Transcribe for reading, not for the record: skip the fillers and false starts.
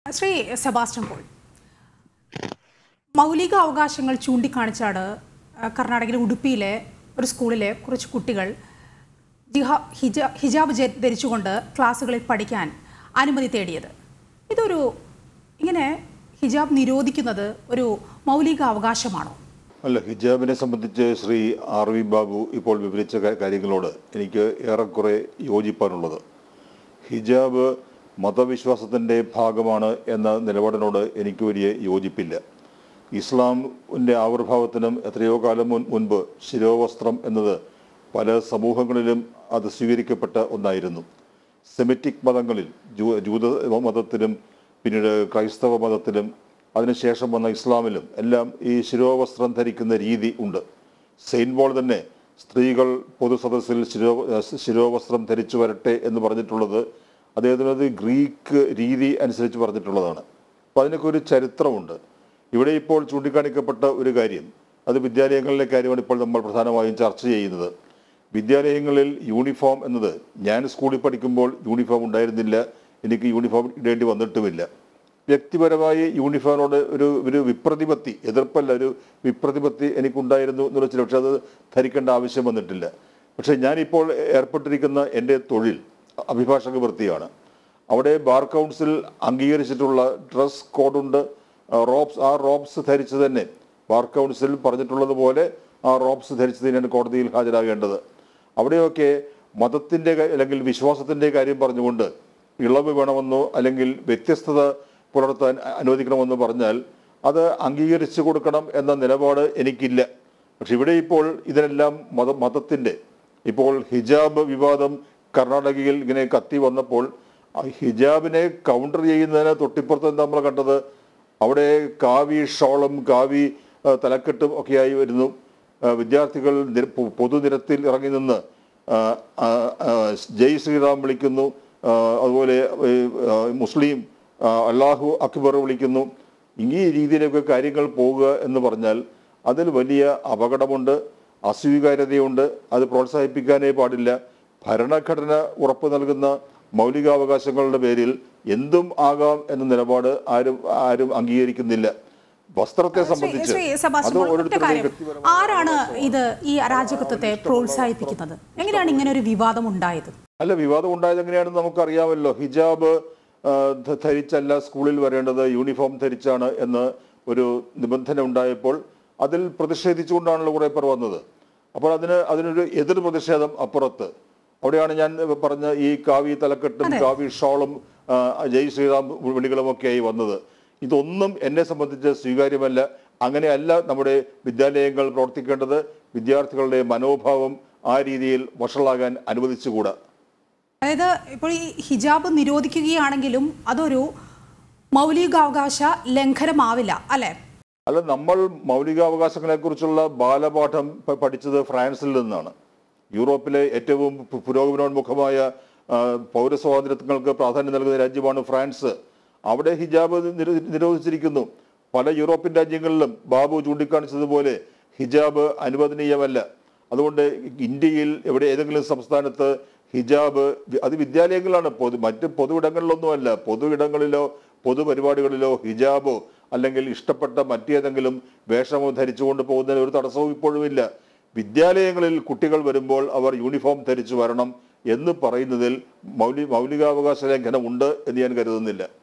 Shri Sebastian Paul, മൗലിക അവകാശങ്ങൾ ചൂണ്ടിക്കാണിച്ചാണ് കർണാടകയിലെ ഉടുപ്പിയിലെ ഒരു സ്കൂളിലെ കുറച്ച് കുട്ടികൾ ഹിജാബ് ധരിച്ചുകൊണ്ട് ക്ലാസ്സുകളിൽ പഠിക്കാൻ അനുമതി തേടിയത്. ഇങ്ങനെ ഹിജാബ് നിരോധിക്കുന്നത് ഒരു മൗലിക അവകാശമാണോ? അല്ല, ഹിജാബിനെ സംബന്ധിച്ച് ശ്രീ ആർ വി ബാബു ഇപ്പോൾ വിവരിച്ച കാര്യങ്ങളോട് എനിക്ക് ഏറെക്കുറെ യോജിപ്പാനുള്ളത്. ഹിജാബ് മതവിശ്വാസത്തിൻ്റെ ഭാഗമാണ് എന്ന നിലപാടിനോട് എനിക്ക് വലിയ യോജിപ്പില്ല. ഇസ്ലാമിൻ്റെ ആവിർഭാവത്തിനും എത്രയോ കാലം മുൻപ് ശിരോവസ്ത്രം എന്നത് പല സമൂഹങ്ങളിലും അത് സ്വീകരിക്കപ്പെട്ട ഒന്നായിരുന്നു. സെമിറ്റിക് മതങ്ങളിൽ ജൂത മതത്തിലും പിന്നീട് ക്രൈസ്തവ മതത്തിലും അതിനുശേഷം വന്ന ഇസ്ലാമിലും എല്ലാം ഈ ശിരോവസ്ത്രം ധരിക്കുന്ന രീതി ഉണ്ട്. സെയിൻറ്റ് പോൾ തന്നെ സ്ത്രീകൾ പൊതുസദസ്സിൽ ശിരോവസ്ത്രം ധരിച്ചു വരട്ടെ എന്ന് പറഞ്ഞിട്ടുള്ളത് അദ്ദേഹത്തിനത് ഗ്രീക്ക് രീതി അനുസരിച്ച് പറഞ്ഞിട്ടുള്ളതാണ്. അപ്പോൾ അതിനൊക്കെ ഒരു ചരിത്രമുണ്ട്. ഇവിടെ ഇപ്പോൾ ചൂണ്ടിക്കാണിക്കപ്പെട്ട ഒരു കാര്യം, അത് വിദ്യാലയങ്ങളിലെ കാര്യമാണ് ഇപ്പോൾ നമ്മൾ പ്രധാനമായും ചർച്ച ചെയ്യുന്നത്. വിദ്യാലയങ്ങളിൽ യൂണിഫോം എന്നത്, ഞാൻ സ്കൂളിൽ പഠിക്കുമ്പോൾ യൂണിഫോം ഉണ്ടായിരുന്നില്ല, എനിക്ക് യൂണിഫോം ഇടേണ്ടി വന്നിട്ടുമില്ല. വ്യക്തിപരമായി യൂണിഫോമിനോട് ഒരു വിപ്രതിപത്തി, എതിർപ്പല്ല, ഒരു വിപ്രതിപത്തി എനിക്കുണ്ടായിരുന്നു എന്ന് വെച്ചാൽ, പക്ഷെ അത് ധരിക്കേണ്ട ആവശ്യം വന്നിട്ടില്ല. പക്ഷേ ഞാനിപ്പോൾ ഏർപ്പെട്ടിരിക്കുന്ന എൻ്റെ തൊഴിൽ അഭിഭാഷക വൃത്തിയാണ്. അവിടെ ബാർ കൗൺസിൽ അംഗീകരിച്ചിട്ടുള്ള ഡ്രസ് കോഡുണ്ട്, റോബ്സ് ധരിച്ച് തന്നെ ബാർ കൗൺസിൽ പറഞ്ഞിട്ടുള്ളത് പോലെ ആ റോബ്സ് ധരിച്ച് തന്നെയാണ് കോടതിയിൽ ഹാജരാകേണ്ടത്. അവിടെയൊക്കെ മതത്തിൻ്റെ അല്ലെങ്കിൽ വിശ്വാസത്തിൻ്റെ കാര്യം പറഞ്ഞുകൊണ്ട് ഇളവ് വേണമെന്നോ അല്ലെങ്കിൽ വ്യത്യസ്തത പുലർത്താൻ അനുവദിക്കണമെന്ന് പറഞ്ഞാൽ അത് അംഗീകരിച്ചു കൊടുക്കണം എന്ന നിലപാട് എനിക്കില്ല. പക്ഷെ ഇവിടെ ഇപ്പോൾ ഇതിനെല്ലാം മതത്തിൻ്റെ, ഇപ്പോൾ ഹിജാബ് വിവാദം കർണാടകയിൽ ഇങ്ങനെ കത്തി വന്നപ്പോൾ ഹിജാബിനെ കൗണ്ടർ ചെയ്യുന്നതിന് തൊട്ടിപ്പുറത്ത് നമ്മൾ കണ്ടത് അവിടെ കാവി ഷോളും കാവി തലക്കെട്ടും ഒക്കെയായി വരുന്നു. വിദ്യാർത്ഥികൾ പൊതുനിരത്തിൽ ഇറങ്ങി നിന്ന് ജയ് ശ്രീറാം വിളിക്കുന്നു, അതുപോലെ മുസ്ലിം അല്ലാഹു അക്ബർ വിളിക്കുന്നു. ഈ രീതിയിലൊക്കെ കാര്യങ്ങൾ പോവുക എന്ന് പറഞ്ഞാൽ അതിൽ വലിയ അപകടമുണ്ട്, അസ്വീകാര്യതയുണ്ട്. അത് പ്രോത്സാഹിപ്പിക്കാനേ പാടില്ല. ഭരണഘടന ഉറപ്പ് നൽകുന്ന മൗലികാവകാശങ്ങളുടെ പേരിൽ എന്തും ആകാം എന്ന നിലപാട് ആരും അംഗീകരിക്കുന്നില്ല. വസ്ത്രത്തെ സംബന്ധിച്ച് ആരാണ് ഇത് ഈ അരാജകത്വത്തെ പ്രോത്സാഹിപ്പിക്കുന്നത്? എങ്ങനെയാണ് ഇങ്ങനെ ഒരു വിവാദം ഉണ്ടായത്? അല്ല, വിവാദം ഉണ്ടായത് എങ്ങനെയാണെന്ന് നമുക്കറിയാമല്ലോ. ഹിജാബ് ധരിച്ചല്ല സ്കൂളിൽ വരേണ്ടത്, യൂണിഫോം ധരിച്ചാണ് എന്ന് ഒരു നിബന്ധന ഉണ്ടായപ്പോൾ അതിൽ പ്രതിഷേധിച്ചുകൊണ്ടാണല്ലോ കുറേ പേർ വന്നത്. അപ്പോൾ അതിനൊരു എതിർ പ്രതിഷേധം അപ്പുറത്ത്. അവിടെയാണ് ഞാൻ പറഞ്ഞ ഈ കാവി തലക്കെട്ടും കാവി ഷോളും ജയ് ശ്രീറാം വിളികളുമൊക്കെയായി വന്നത്. ഇതൊന്നും എന്നെ സംബന്ധിച്ച് സ്വീകാര്യമല്ല. അങ്ങനെയല്ല നമ്മുടെ വിദ്യാലയങ്ങൾ പ്രവർത്തിക്കേണ്ടത്. വിദ്യാർത്ഥികളുടെ മനോഭാവം ആ രീതിയിൽ വഷളാകാൻ അനുവദിച്ചുകൂടാ. അതായത് ഇപ്പോൾ ഈ ഹിജാബ് നിരോധിക്കുകയാണെങ്കിലും അതൊരു മൗലികാവകാശ ലംഘനമാവില്ല, അല്ലേ? അല്ല, നമ്മൾ മൗലികാവകാശങ്ങളെ കുറിച്ചുള്ള ബാലപാഠം പഠിച്ചത് ഫ്രാൻസിൽ നിന്നാണ്. യൂറോപ്പിലെ ഏറ്റവും പുരോഗമനോന്മുഖമായ പൗരസ്വാതന്ത്ര്യങ്ങൾക്ക് പ്രാധാന്യം നൽകുന്ന രാജ്യമാണ് ഫ്രാൻസ്. അവിടെ ഹിജാബ് നിരോധിച്ചിരിക്കുന്നു. പല യൂറോപ്യൻ രാജ്യങ്ങളിലും ബാബു ചൂണ്ടിക്കാണിച്ചതുപോലെ ഹിജാബ് അനുവദനീയമല്ല. അതുകൊണ്ട് ഇന്ത്യയിൽ ഏതെങ്കിലും സംസ്ഥാനത്ത് ഹിജാബ്, അത് വിദ്യാലയങ്ങളാണ്, മറ്റ് പൊതുവിടങ്ങളിലൊന്നുമല്ല, പൊതുവിടങ്ങളിലോ പൊതുപരിപാടികളിലോ ഹിജാബോ അല്ലെങ്കിൽ ഇഷ്ടപ്പെട്ട മറ്റേതെങ്കിലും വേഷമോ ധരിച്ചുകൊണ്ട് പോകുന്നതിന് ഒരു തടസ്സവും ഇപ്പോഴുമില്ല. വിദ്യാലയങ്ങളിൽ കുട്ടികൾ വരുമ്പോൾ അവർ യൂണിഫോം ധരിച്ചു വരണം എന്ന് പറയുന്നതിൽ മൗലികാവകാശ ലംഘനം ഉണ്ട് എന്ന് ഞാൻ കരുതുന്നില്ല.